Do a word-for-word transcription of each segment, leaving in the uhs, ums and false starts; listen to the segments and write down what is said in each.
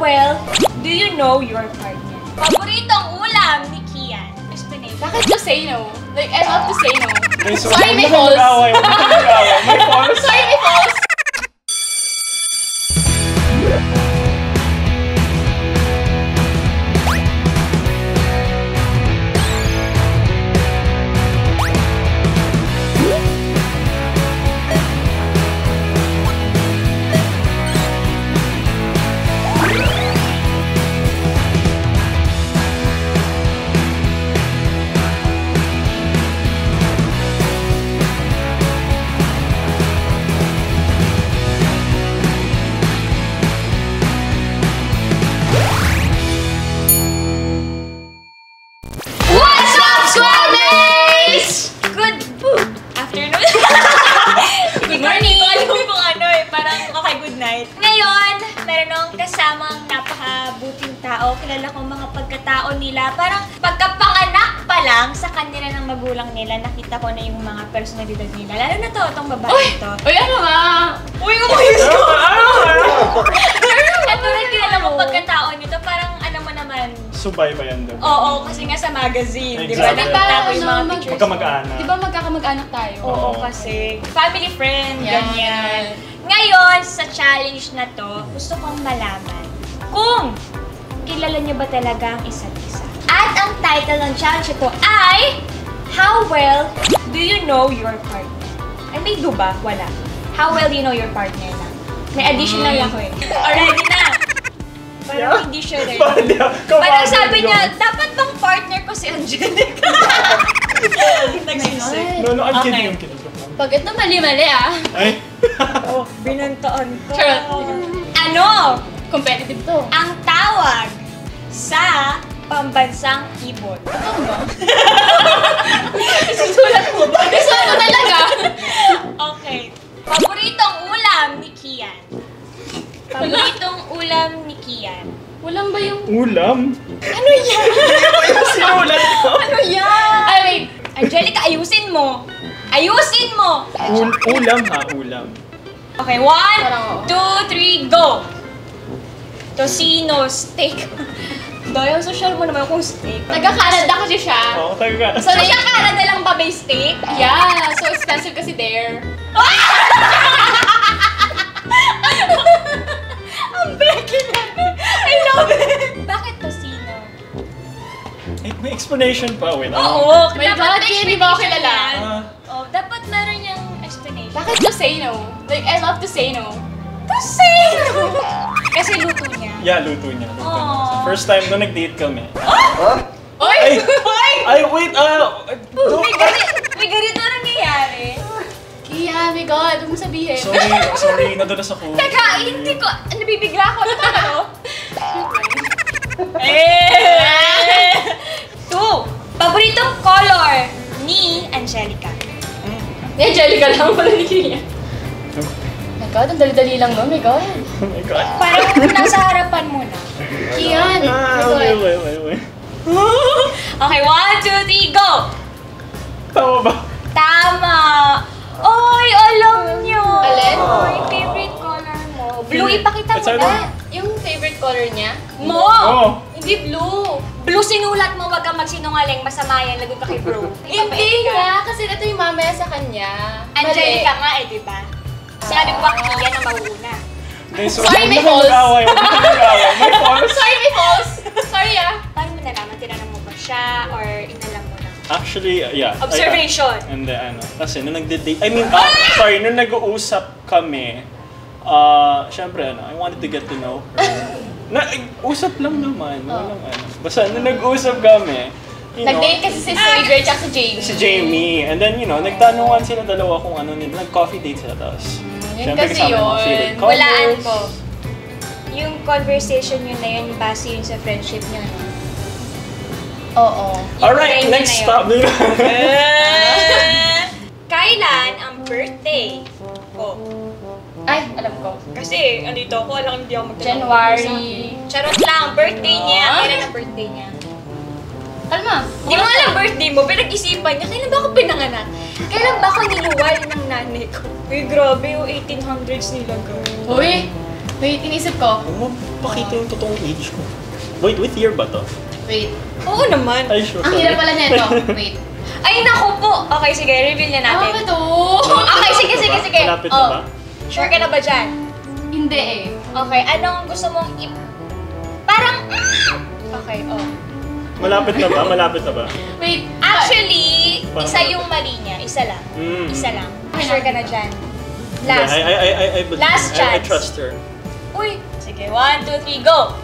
well do you know your partner? Paboritong ulam ni Kian. Explanation. Bakit to say no? Like, I love to say no. Ay, so, Sorry, may huwag false. na mag-away, huwag na mag-away. May false. Sorry, may false. Ngayon, meron akong kasamang napakabuting tao. Kilala kong mga pagkatao nila. Parang pagkapanganak pa lang sa kanila ng magulang nila, nakita ko na yung mga personalidad nila. Lalo na to, itong babae Uy! ito. Uy, ano ba? Uy, umayos ko! Ito rin kilala kong pagkatao nito. Parang ano mo naman. Subay ba yan doon? Oo, kasi nga sa magazine. Di ba? Exactly. Nakita ko yung mga Ano, pictures. Magkamag-anak. Di ba magkakamag-anak tayo? Oo, kasi family friend, Yan. ganyan. Ngayon, sa challenge na to, gusto kong malaman kung kilala niyo ba talaga ang isa't isa. At ang title ng challenge ito ay How well do you know your partner? Ay, may do ba? Wala. How well do you know your partner na? May additional ako eh. Already na! Parang hindi siya rin. Parang sabi niya, dapat bang partner ko si Angelica? Nagsisip. No, no, I'm Okay. kidding, I'm kidding. Pag ito mali-mali ah. Ay? Oh, binantaan ko. Charot. Ano Competitive to. ang tawag sa pambansang ibon? Ano ba? Isusulat mo ba? Isusulat mo talaga? Okay. Paboritong ulam ni Kian. Paboritong ulam ni Kian. Walang ba yung... Ulam? Ano yan? Sinulat ko. Ano yan? Ay, wait. Angelica, ayusin mo. Ayusin mo. Ul ulam ha, ulam. Okay, one, Parang- two, three, go! Tocino, steak. Dahil social mo naman kung steak. Taga-Canada kasi siya. Oo, taga So, siya Canada lang ba may steak? Yeah, so expensive kasi there. Ang Becky natin. I love it. Bakit tocino? Eh, may explanation pa, wait. Oo. My dapat God, may hindi ba ako explanation kilala? yan. Ah, Oh, dapat meron yung explanation. Bakit to say no? Like, I love to say no. Tocino! Kasi luto niya. yeah, luto niya. Luto niya. Aww. So, first time na nag-date kami. Oy! Ay! Ay, wait! Ah! May ganito, may ganito nangyayari. Kia, my God, huwag mo sabihin. sorry, sorry, nadulas ako. Teka, hindi ko, nabibigla ako. Ano ano? Eh! Two, paboritong color ni Angelica. Ni Angelica lang pala ni Kia. My God, ang dali-dali lang no, my God. Oh my God. Parang nasa harapan mo na. Kian, my Ah, God. wait, wait, wait, wait. Okay, one, two, three, go! Tama ba? Tama! Oy, alam nyo! Alin? Oy, favorite color mo. Blue, ipakita mo It's na. Ah, yung favorite color niya? Mo! Oo. Hindi blue. Blue sinulat mo, wag kang magsinungaling. Masama yan, lagot ka kay bro. Hindi nga, kasi ito yung mamaya sa kanya. Angelica nga eh, di ba? Sabi ko ba, Kian ang mauuna. Okay, so, Sorry, huwag may na false. mag-away, huwag na mag-away. May false. Sorry, may false. Sorry ah. Paano mo nalaman? Tinanong mo ba siya? Or inalam mo lang? Actually, uh, yeah. Observation. I, and then, ano, kasi nung nagde-date, I mean, ah, sorry, nung nag-uusap kami, ah, syempre, ano, I wanted to get to know her. Na, eh, usap lang naman, walang ano. Basta nung nag-usap kami, you know, Nag-date kasi si Sager at si Jamie. si Jamie. And then, you know, nagtanungan sila dalawa kung ano nila. Nag-coffee date sila, tapos, Yun syempre, kasi kasama yung mga yun. favorite Walaan colors. ko. Yung conversation yun na yun, base yun sa friendship nyo. No? Oo. Alright, Yung next friend stop. Kailan ang birthday ko? Ay, alam ko. Kasi, andito ako, alam hindi ako magtanong. January. Charot lang, birthday niya. Ah. Kailan ang birthday niya? Kalma. Hindi mo alam birthday mo, pinag-isipan niya, kailan ba ako pinanganak? Kailan ba ako niluwal ng nanay ko? Uy, grabe yung eighteen hundreds nila, girl. Uy, Wait, inisip ko. Huwag mo pakita yung totoong age ko. Wait, with year ba to? Wait. Oo naman. Ay, sure. Ang hirap pala nito. Wait. Ay, naku po. Okay, sige, reveal na Ano ba natin. to? Okay, sige, sige, sige. Malapit Oh, na ba? sure ka na ba dyan? Hindi eh. Okay, anong gusto mong i... Parang... Okay, oh. Malapit na ba? Malapit na ba? Wait. Actually, Parang isa malapit. yung mali niya. Isa lang. Mm. Isa lang. Sure ka na dyan. Last. I, I, I, I, I, believe- Last I, I chance. trust her. Uy! Sige, one, two, three, go!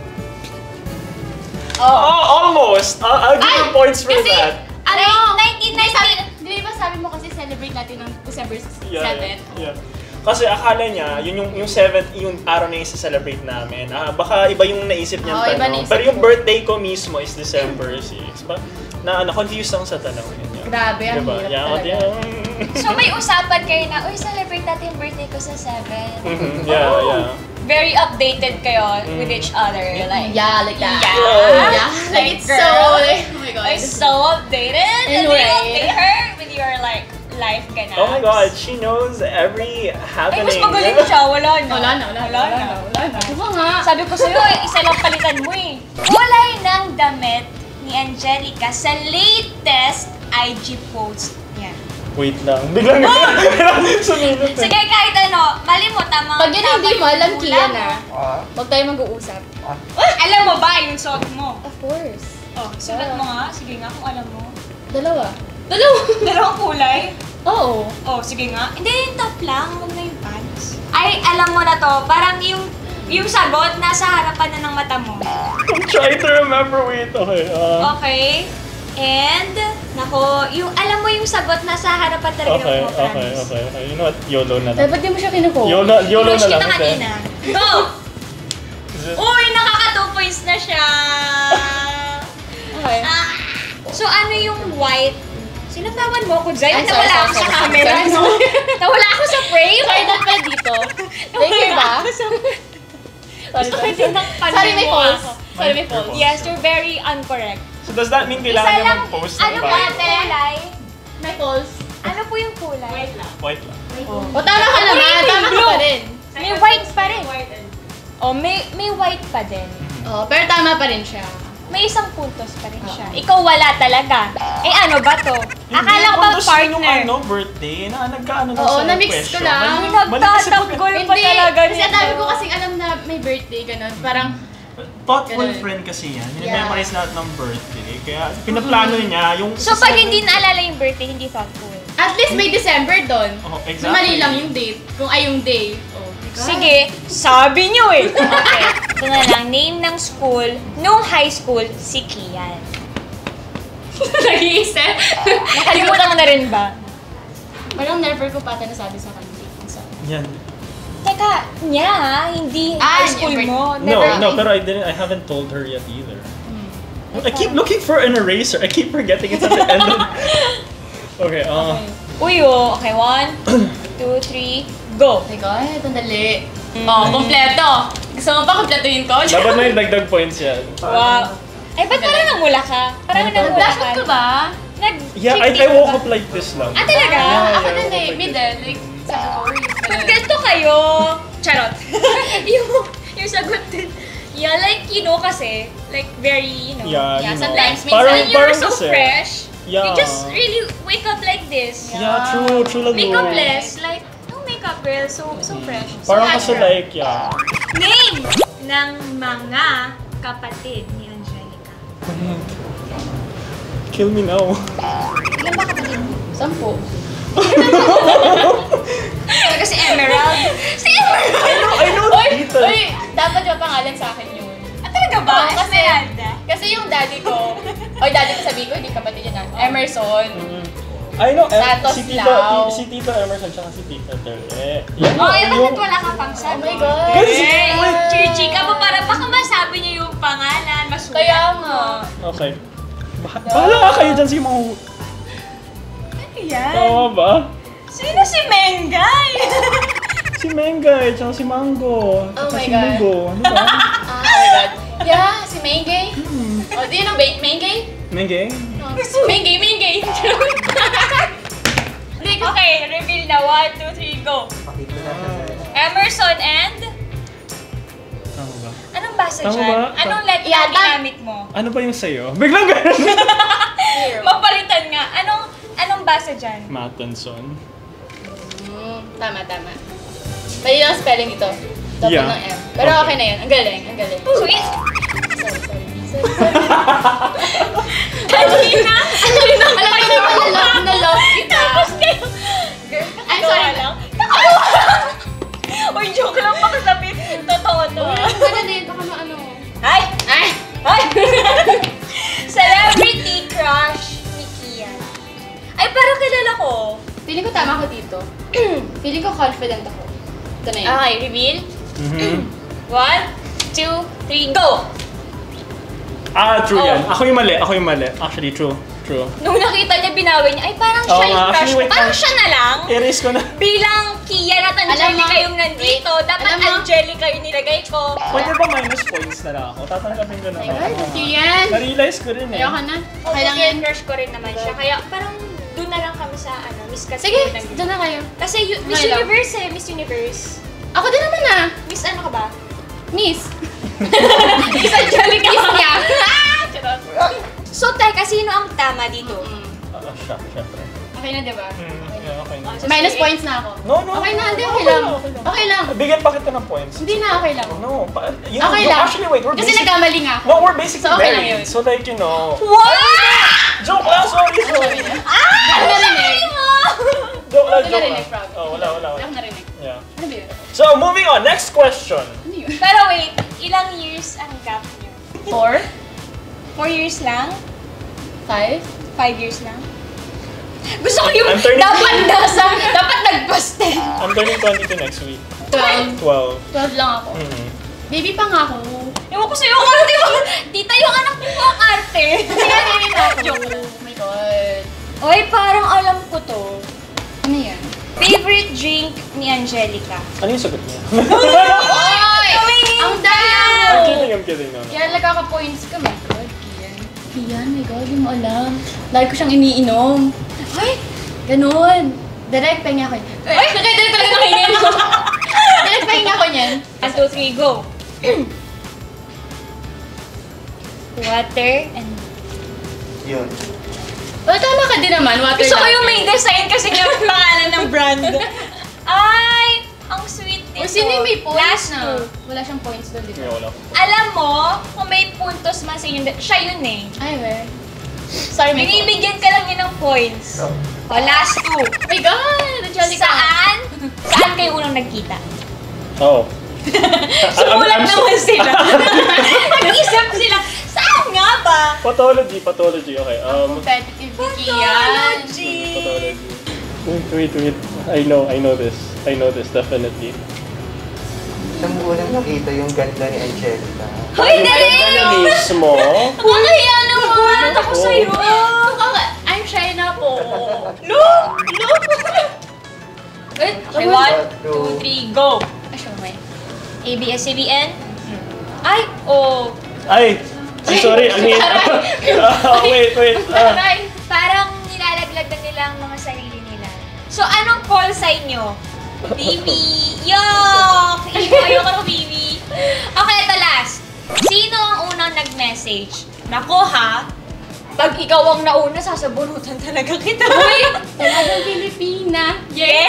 Oh, almost! I'll, I'll give Ay, you points for kasi- that. Ano? nineteen ninety. Di ba sabi mo kasi celebrate natin ng December Yeah, seventh? yeah. Kasi akala niya, yun yung, yung seventh, yung araw na yung celebrate namin. Ah, baka iba yung naisip niyang Oo, iba tanong. naisip Pero yung ko. birthday ko mismo is December sixth. Ba? Na, na-confused ako sa tanongin niya. Grabe, ang Diba? hirap Yeah, talaga. yeah. So may usapan kayo na, uy, celebrate natin yung birthday ko sa seven. Mhm, yeah, yeah. Very updated kayo with each other. Like, Yeah, like that. Yeah. Yeah. Like Like, it's girl. so, like, oh my god. like so updated. And Anyway. you update her with your like life ganap. Oh my god, she knows every Ay, happening. mas magaling siya. Wala na. Wala na, wala na, wala na, wala na. Diba nga? Sabi ko sa'yo, eh, isa lang palitan mo eh. Kulay ng damit ni Angelica sa latest I G post niya. Wait lang. Biglang suminot. Sige, kahit ano, mali mo, tama. Pag yun tama hindi mo, yung alam hula Kian mo. ah. Huwag tayo mag-uusap. Alam mo ba yung suot mo? Of course. Oh, sulat mo nga. Sige nga kung alam mo. Dalawa. Dalawa. Dalawang kulay? Oo. Oh, sige nga. Hindi, yung top lang. Huwag na yung pants. Ay, alam mo na to. Parang yung yung sagot nasa harapan na ng mata mo. I'm trying to remember. Wait, okay. Uh, Okay? And, nako, yung, alam mo yung sagot nasa harapan talaga okay, mo, okay, promise. okay, okay. You know what? YOLO na lang. Dapat di mo siya kinupo. YOLO, YOLO Pinush na lang. kita okay. kanina. Go! Is it- Uy, nakaka two points na siya! Okay. Ah, so, ano yung white? Sinatawan mo ako dyan. Ay, sorry, Nawala sorry, ako sa sorry, camera. sorry, sorry. Nawala ako sa frame. Sorry, dapat pala dito. Thank you ba? Sorry, Gusto ko sorry. tinakpan Sorry, may mo false. ako. Sorry, may false. Yes, you're very incorrect. So does that mean Isa kailangan niya lang, mag-post ano ng po bio? yung kulay? May false. Ano po yung kulay? White lang. White lang. O, tama ka naman. Green, Tama ka blue. pa rin. May white pa rin. Oh, may may white pa din. Oh, pero tama pa rin siya. May isang puntos pa rin siya. Ikaw wala talaga. Eh ano ba to? Akala ko ba Hindi, kung yung partner? ano, birthday, na nagkaano lang Oo, sa na-mix ko question. lang. Mali- mali kasi pag- Nagtatanggol pa talaga kasi nito. ang dami ko kasing alam na may birthday, ganun. Parang, Thoughtful Ganun. friend kasi yan. Yeah. Minimemorize lahat ng birthday. Kaya pinaplano niya yung... So pag hindi naalala yung birthday, hindi thoughtful. at least may December doon. Oh, Na exactly. mali lang yung date. Kung ay yung day. Oh, my God. Sige, sabi niyo eh. Okay, ito na lang. Name ng school, nung high school, si Kian. Nag-iisip. Nakalimutan mo na rin ba? Parang never ko pa nasabi sa kanila. So, Yan. Teka, niya ha? Hindi Ah, high school yung mo. No, Never. no, pero I didn't, I haven't told her yet either. I keep looking for an eraser. I keep forgetting it's at the end of... Okay, uh... Uy, oh. Okay, one, two, three, go. oh my God, ang dali. Oh, kompleto. Gusto mo pa kompletuhin ko? Dapat may dagdag points yan. Wow. Ay, ba't parang namula ka? Parang namula Nag-flash ka. ka ba? Nag Yeah, I, I woke up like this lang. Ah, talaga? Yeah, yeah, Ako I din woke eh, up like middle. this. Like, sa stories. Ganito kayo. Charot. yung, yung sagot din. Yeah, like, you know kasi, like, very, you know. Yeah, Yeah, you know. sometimes may Parang, When you're parang so kasi, fresh, you Yeah. just really wake up like this. Yeah, true, true lang yun. Makeupless, like, no makeup girl, so so fresh. So Parang kasi natural. like, yeah. Name ng mga kapatid ni Angelica. Kill me now. Ilan ba kapatid mo? Sampo. Talaga si Emerald. Si Emerald! I know, I know Uy, the uy, dapat yung pangalan sa akin yun. Ah, talaga ba? Oo, kasi, Esmeralda? kasi yung daddy ko, oy daddy ko sabi ko, hindi kapatid yun ah. Emerson. Mm. I know, em, Santos si Tito, Lao. si Tito Emerson tsaka si Tita Tere. Yan Oh, eh, yung- bakit wala ka pang Oh sagot? my God. Kasi- Eh, wait. chichika mo para baka masabi niyo yung pangalan, masulat Kaya mo. nga. Okay. Bah- Bahala ka kayo dyan, sige mga... Ano yan? Tama ba? Sino si Mengay? Si Mengay, tsaka si Mango, Oh tsaka my si God. Mugo. Ano ba? Ah, oh my God. Yeah, si Mengay. Oh, do you know Ba- Mengay? Mengay? Oh, Mengay, Mengay. Okay, reveal na. One, two, three, go. Emerson and... basa Tama dyan? ba? Anong letter Yeah, ang tam- ginamit mo? Ano ba yung sa'yo? Biglang ganun. Mapalitan nga. Anong anong basa dyan? Mattenson. Mm, tama, tama. Mali lang spelling ito. Double Yeah. ng M. Pero Okay. okay na yun. Ang galing, ang galing. Sweet! Sorry, sorry. Sorry, sorry. Kanina! Kanina! Alam ko na pala love na love kita. Tapos kayo! I'm sorry. lang. Nakatawa lang! Uy, joke lang baka sabihin. Totoo to. Uy, ano na din. Baka maano. Ay! Ay! Ay! Celebrity crush ni Kian. Ay, parang kilala ko. Feeling ko tama ako dito. Feeling ko confident ako. Ito na yun. Okay, reveal. Mhm. One, two, three, go! Ah, true Oh. yan. Ako yung mali. Ako yung mali. Actually, true. True. Nung nakita niya, binawi niya, ay parang Oo siya yung nga, crush actually, ko. wait Parang lang. siya na lang. Erase ko na. Bilang Kian at Alam Angelica mo- yung nandito, dapat alam mo- Angelica yung nilagay ko. Pwede ba minus points na lang ako? Tatanggapin ko na Oh my ako. God, Kian! Na-realize ko rin eh. Ayoko na. Okay Okay lang yan. crush ko rin naman siya. Kaya parang doon na lang kami sa ano, Miss Kasi. Sige, dyan na kayo. Kasi yu- Miss Okay lang. Universe eh, Miss Universe. Ako din naman ah. Miss ano ka ba? Miss. Miss Angelica. Miss niya. Charot. So, teka, sino ang tama dito? Mm. Ah, siya, syempre. Okay na, di ba? Hmm, yeah, okay na. Oh, so Minus sige. points na ako. No, no. Okay na, hindi, no, okay no, lang. okay lang. Okay lang. Bigyan pa kita ng points. Hindi na, okay lang. No, pa, you, Okay you- lang. Actually, wait, we're Kasi basic- nagkamali nga ako. No, we're basically So, okay lang married. yun. So like, you know. What? Joke lang, sorry, sorry. Ah! Ano narinig? mo? Joke lang, Hindi joke narinig, lang. proud. Oh, wala, wala, Hindi wala. ako narinig. Yeah. Ano ba yun? So, moving on. Next question. Ano yun? Pero wait, ilang years ang gap niyo? Four? Four years lang? Five? Five years lang? Gusto ko yung I'm turning- dapat nasa, dapat nagpaste. I'm turning twenty-two next week. Twelve. twelve. Twelve lang ako. Mhm. Baby pa nga ako. Ewan ko sa'yo, ang arte mo. Tita, yung anak mo ang arte. Kasi nga baby pa ako. Oh my God. Oy, parang alam ko to. Ano yan? Favorite drink ni Angelica? Ano yung sagot niya? Oy! Tumingin Ang ka! daya I'm mo! kidding, I'm kidding. No, no. Kaya nagkaka-points ka. My God, Kian. Kian, my God, hindi mo alam. Lagi ko siyang iniinom. Ay! Ganun. Direct pahinga ko niyan. Ay! Nakita talaga nakingin ko. Direct pahinga ko niyan. One, two, three, go! Water and... Yun. Oh, tama ka din naman. Water Gusto ko lang. yung may design kasi niya yung pangalan ng brand. Ay! Ang sweet O, nito. sino yung may points Last na? two. Wala siyang points doon, di Yeah, ba? wala. Alam mo, kung may puntos man sa inyo, siya yun eh. Ay, well. Sorry, may points. Binibigyan ka lang yun ng points. O, last two. Oh my God! Angelica. Saan? Saan kayo unang nagkita? Oh. Sumulat I'm- I'm- naman sila. Nag-isip sila, saan nga ba? Pathology, pathology. Okay. Um, Competitive ni Kian. Pathology. pathology. Wait, wait, wait. I know, I know this. I know this, definitely. Saan mo unang nakita yung ganda ni Angelica? Hoy, dali! Ano mismo? Nakakahiya naman ako Oh. sa'yo. I'm shy na po. Look! Look! Wait, okay, one, two, three, go! Ay, show me. A, B, S, C, B, N. Ay, oh. Ay! I'm sorry, I mean... Ah, wait, wait. ah. Aray. Parang nilalaglag na nila ang mga sarili nila. So, anong call sign nyo? Baby! Yok! Ayoko ng baby. Okay, ito last. Sino ang unang nag-message? Nako ha, pag ikaw ang nauna, sasabunutan talaga kita. Uy! Talagang Pilipina. Yeah!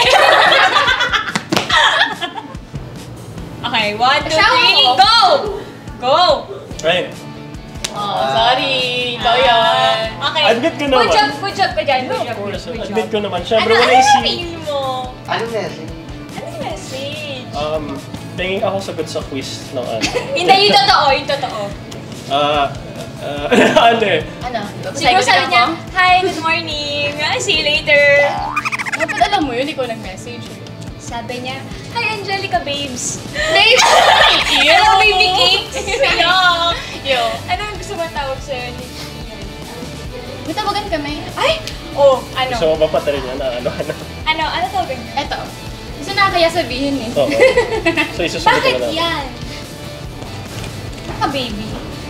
Okay, one, two, Asawa three, ko. go! Go! Right. Oh, sorry. Ikaw yan. Okay. Admit ko naman. Good job, good job ka dyan. No, Good of job, good, course. good Admit job. ko naman. Ano, Siyempre, ano when I yung see... feel mo? Ano message? Ano yung message? Um, tingin ako sagot sa quiz ng ano. Hindi, yung totoo, yung totoo. Ah, ah, ano eh. Ano? Siguro sabi niya, hi, good morning. I'll see you later. Dapat alam mo yun, ikaw nag-message. eh. Sabi niya, hi, Angelica babes. Babes! Hello, baby cakes. Hello. Yo. Ano ang gusto mo tawag sa'yo ni May tawagan kami. Ay! Oh, ano? Gusto mo ba patarin niya na ano, ano? Ano? Ano tawagan niya? Eto. Gusto na kaya sabihin eh. Oo. So, isusunod Bakit ko na lang. yan? Naka baby.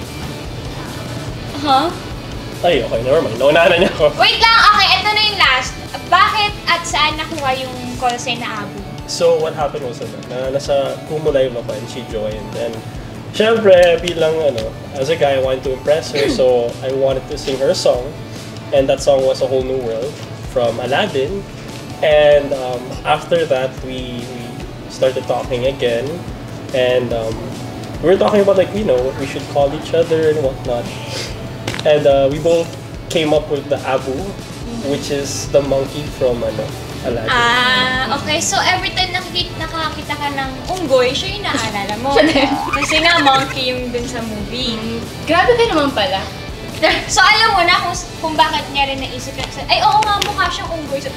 Huh? Ay, okay, never mind. Naunahan na niya ako. Wait lang, okay, ito na yung last. Bakit at saan nakuha yung call sign na Abu? So, what happened was that, uh, nasa Kumu Live ako and she joined. And syempre, bilang ano, as a guy, I wanted to impress her, so I wanted to sing her song. And that song was A Whole New World from Aladdin. And um, after that, we, we started talking again. And um, we were talking about, like, you know, what we should call each other and whatnot. And uh, we both came up with the Abu, which is the monkey from ano, Aladdin. Ah, okay. So every time nakikita, nakakita ka ng unggoy, siya yung naalala mo. Kasi nga monkey yung dun sa movie. Grabe ka naman pala. So alam mo na kung, kung bakit niya rin naisip yan. Ay, oo nga, mukha siyang unggoy. So,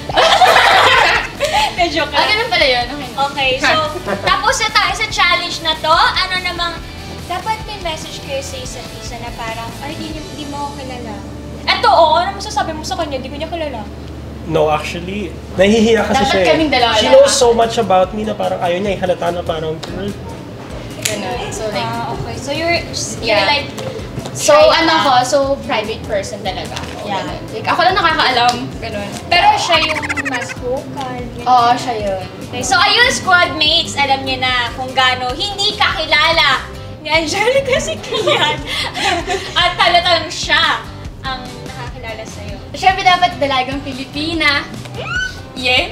na-joke Ah, lang. ganun pala yun. Okay. Okay, so tapos na tayo sa challenge na to. Ano namang, dapat may message kayo sa isa't isa na parang, ay, di, niyo- di mo ako kilala. Eto, oo, ano masasabi mo sa kanya? Di ko niya kilala. No, actually, nahihiya kasi Dapat siya. eh. kaming dalawa She lang. knows so much about me na parang ayaw niya, ihalata na parang, girl, Ganun. So like, Ah, okay. So you're, you're Yeah. like, so shy ano ka. ko, so private person talaga ako. Yeah. Ganun. Like, ako lang nakakaalam. Ganun. Pero siya yung mas vocal. yun. Oo, siya yun. Okay, so ayun, squad mates, alam niyo na kung gaano hindi kakilala ni Angelica si Kian. At talagang siya ang nakakilala sa'yo. Siyempre dapat dalagang Pilipina. Yeah?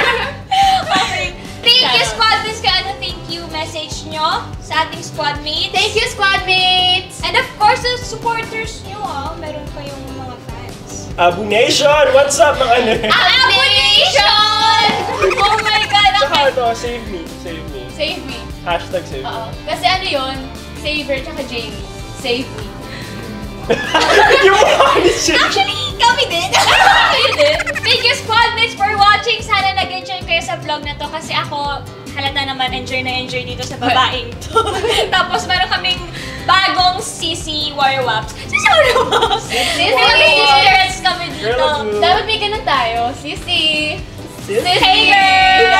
Okay. Thank you, squad mates. Kaya ano, thank you message nyo sa ating squad mates. Thank you, squad mates! And of course, the supporters nyo, ah. Meron kayong mga fans. Abu Nation! What's up, mga ano? Abu Nation! Oh my God! Tsaka Okay. ito, save me, save me. Save me. Hashtag save me. Oo. Kasi ano yun? Saver tsaka Jamie. Save me. Yung mukha ni Shay. Actually, kami din. Kami din. Thank you, squad mates, for watching. Sana nag-enjoy kayo sa vlog na to kasi ako, halata naman, enjoy na enjoy dito sa babaeng to. Tapos meron kaming bagong Sisi Warwaps. Sisi Warwaps! Sisi Warwaps kami dito. Girl, Dapat may ganun tayo. Sisi! Sisi! Hey girl!